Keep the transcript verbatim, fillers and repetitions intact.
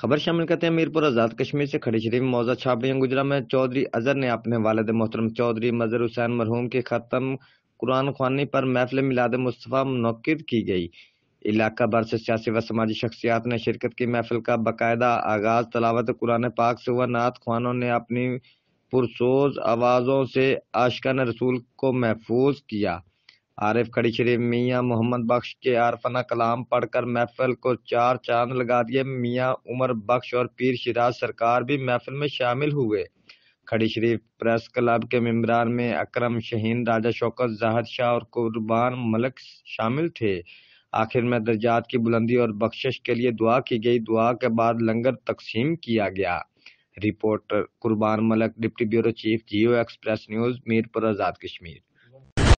خبر شامل کرتے ہیں میرپور آزاد کشمیر سے۔ کھڑی شریف موضع چھابری گجران میں چودھری اظہر نے اپنے والد محترم چودھری مظہر حسین مرحوم کے ختم قرآن خوانی پر محفل میلاد مصطفیٰ منعقد کی گئی۔ علاقہ بھر سے سیاسی و سماجی شخصیات نے شرکت کی۔ محفل کا باقاعدہ آغاز تلاوت قرآن پاک سے ہوا۔ نعت خوانوں نے اپنی پرسوز آوازوں سے عاشقان رسول کو محفوظ کیا۔ عارف کھڑی شریف میاں محمد بخش کے عارفانہ کلام پڑھ کر محفل کو چار چاند لگا دیے۔ میاں عمر بخش اور پیر شیراز سرکار بھی محفل میں شامل ہوئے۔ کھڑی شریف پریس کلب کے ممبران میں اکرم شہین، راجہ شوکت، زاہد شاہ اور قربان ملک شامل تھے۔ آخر میں درجات کی بلندی اور بخشش کے لیے دعا کی گئی۔ دعا کے بعد لنگر تقسیم کیا گیا۔ Reporter Qurban Malik, deputy bureau chief, Geo express news, Mirpur Azad Kashmir.